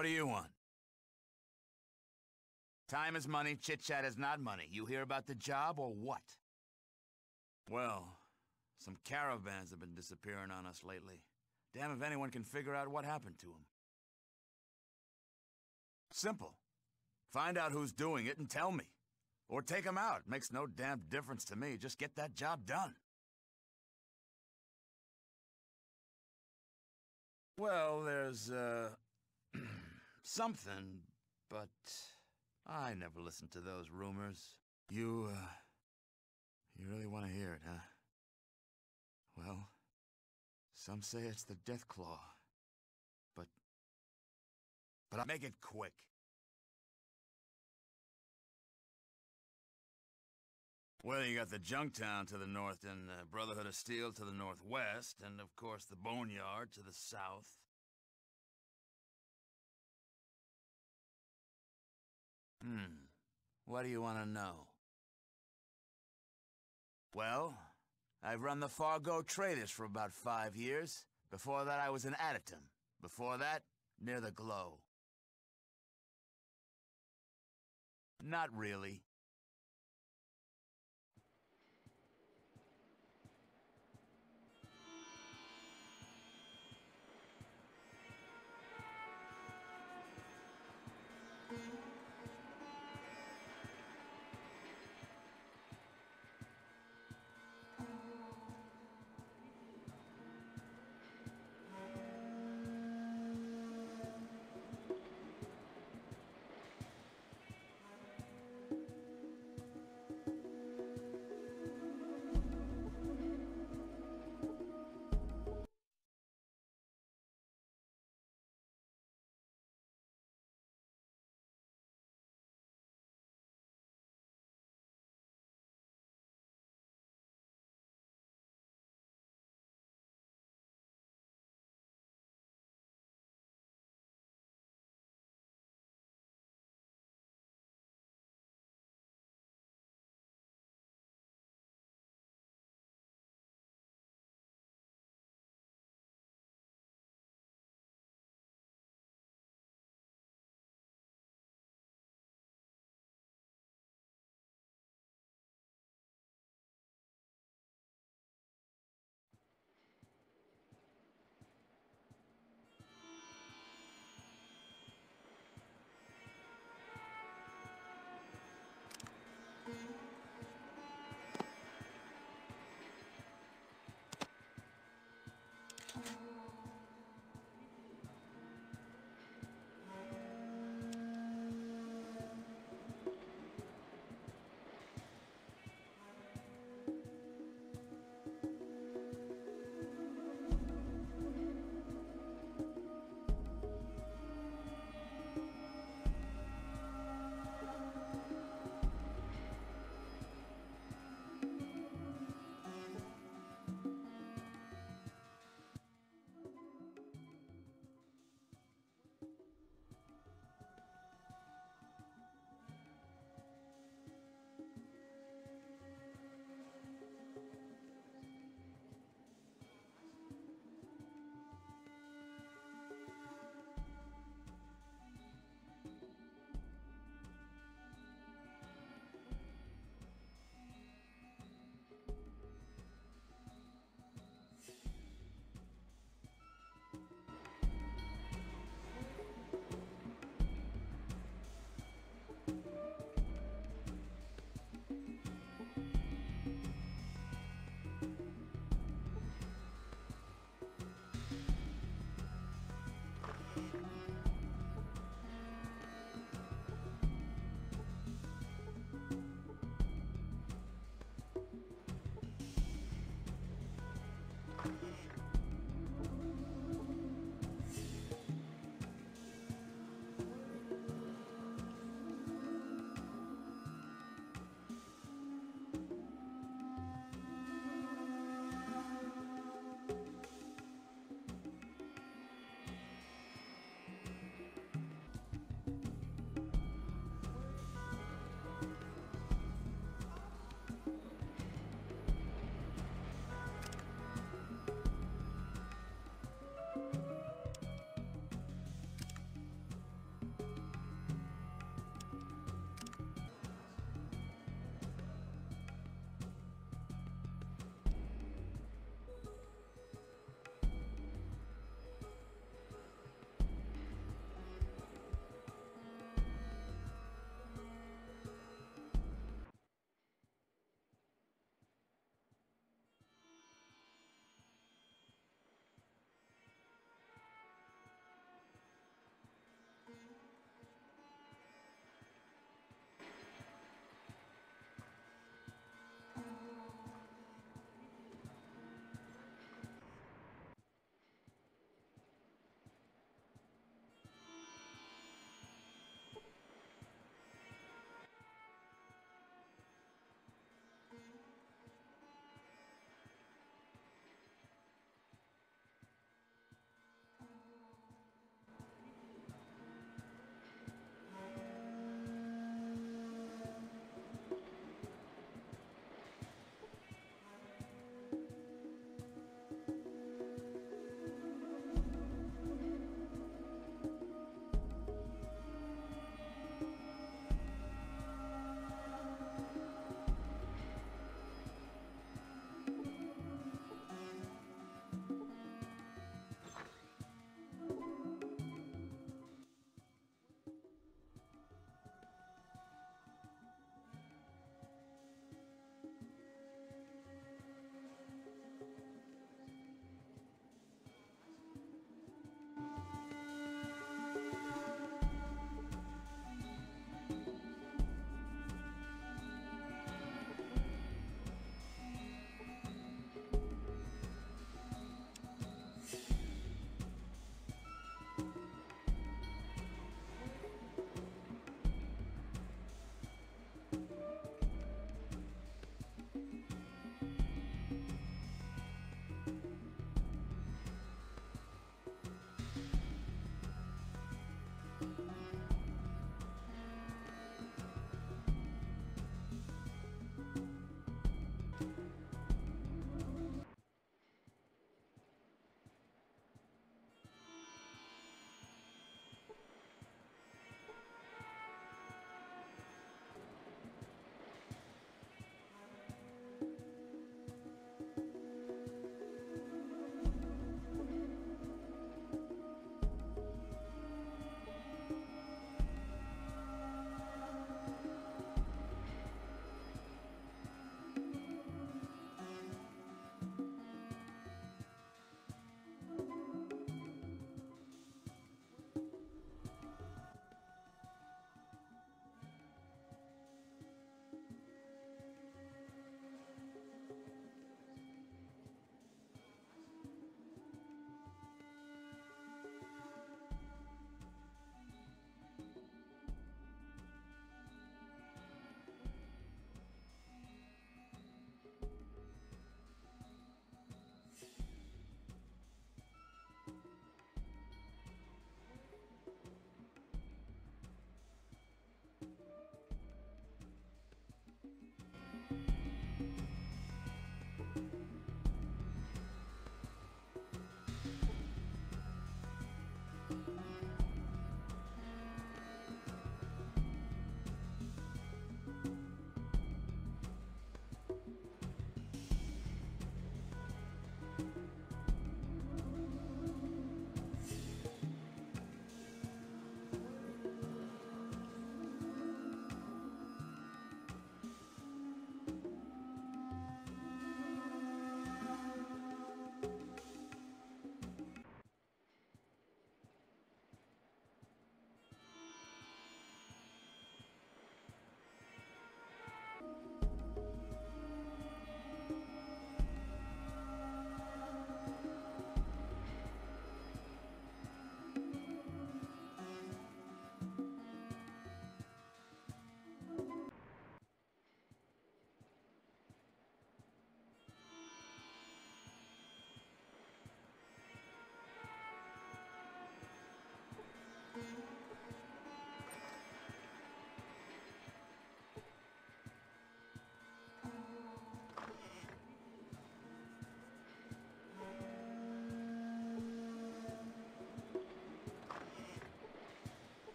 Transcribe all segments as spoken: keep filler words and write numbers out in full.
What do you want? Time is money, chit-chat is not money. You hear about the job or what? Well, some caravans have been disappearing on us lately. Damn if anyone can figure out what happened to them. Simple. Find out who's doing it and tell me. Or take them out. Makes no damn difference to me. Just get that job done. Well, there's, uh... something, but... I never listened to those rumors. You, uh... You really want to hear it, huh? Well, some say it's the Death Claw. But... But I'll make it quick. Well, you got the Junktown to the north and the Brotherhood of Steel to the northwest, and of course the Boneyard to the south. Hmm. What do you want to know? Well, I've run the Fargo Traders for about five years. Before that, I was in Aditum. Before that, near the Glow. Not really.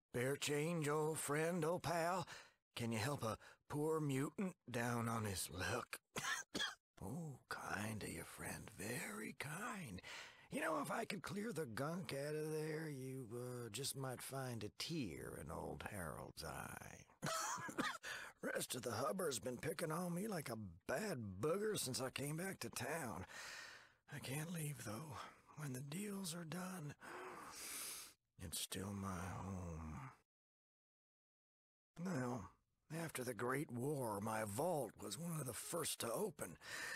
Spare change, old friend, old pal? Can you help a poor mutant down on his luck? Oh, kind of you, friend. Very kind. You know, if I could clear the gunk out of there, you uh, just might find a tear in old Harold's eye. Rest of the hubber's been picking on me like a bad booger since I came back to town. I can't leave, though. When the deals are done, it's still my home. Well, after the Great War, my vault was one of the first to open.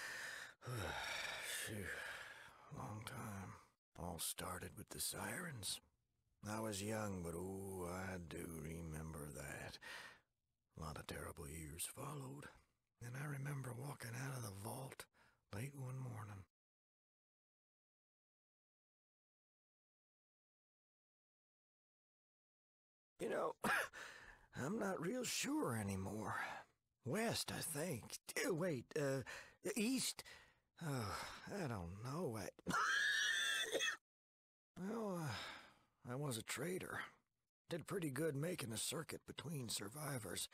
Phew, long time. All started with the sirens. I was young, but oh, I do remember that. A lot of terrible years followed, and I remember walking out of the vault late one morning. You know, I'm not real sure anymore. West, I think. Uh, Wait, uh, east? Oh, I don't know. I... well, uh, I was a trader. Did pretty good making a circuit between survivors.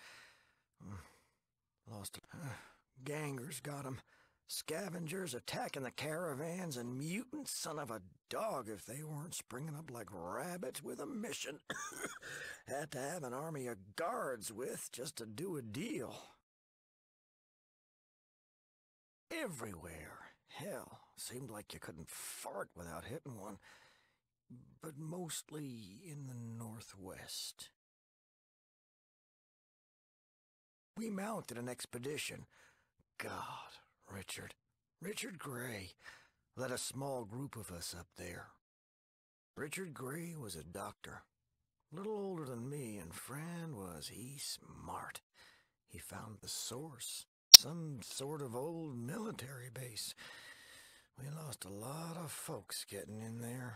Lost uh, gangers got 'em. Scavengers attacking the caravans, and mutants, son of a dog, if they weren't springing up like rabbits with a mission. Had to have an army of guards with just to do a deal. Everywhere. Hell, seemed like you couldn't fart without hitting one. But mostly in the northwest. We mounted an expedition. God, Richard. Richard Gray led a small group of us up there. Richard Gray was a doctor. A little older than me, and friend, was he smart. He found the source. Some sort of old military base. We lost a lot of folks getting in there.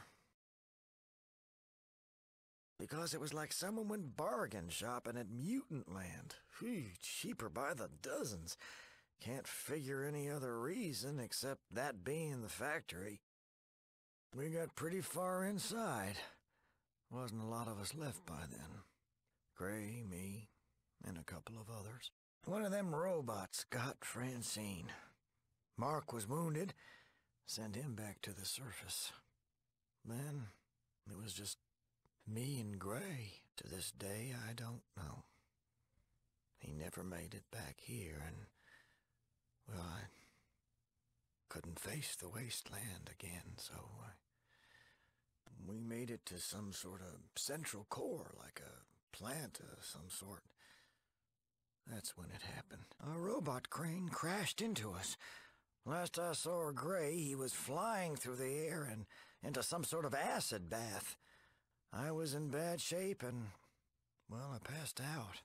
Because it was like someone went bargain shopping at Mutant Land. Phew, cheaper by the dozens. Can't figure any other reason except that being the factory. We got pretty far inside. Wasn't a lot of us left by then. Gray, me, and a couple of others. One of them robots got Francine. Mark was wounded. Sent him back to the surface. Then it was just me and Gray. To this day, I don't know. He never made it back here, and, well, I couldn't face the wasteland again, so I, we made it to some sort of central core, like a plant of some sort. That's when it happened. A robot crane crashed into us. Last I saw Gray, he was flying through the air and into some sort of acid bath. I was in bad shape and, well, I passed out.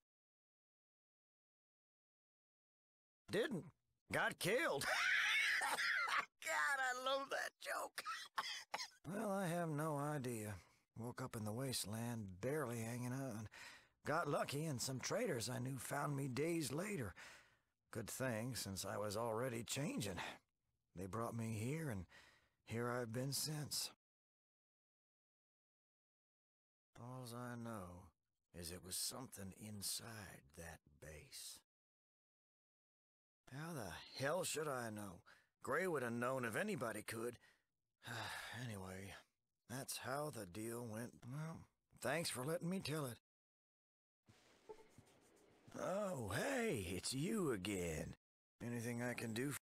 Didn't. Got killed. God, I love that joke. Well, I have no idea. Woke up in the wasteland, barely hanging on. Got lucky, and some traders I knew found me days later. Good thing, since I was already changing. They brought me here, and here I've been since. All I know is it was something inside that base. How the hell should I know? Gray would have known if anybody could. Anyway, that's how the deal went. Well, thanks for letting me tell it. Oh, hey, it's you again. Anything I can do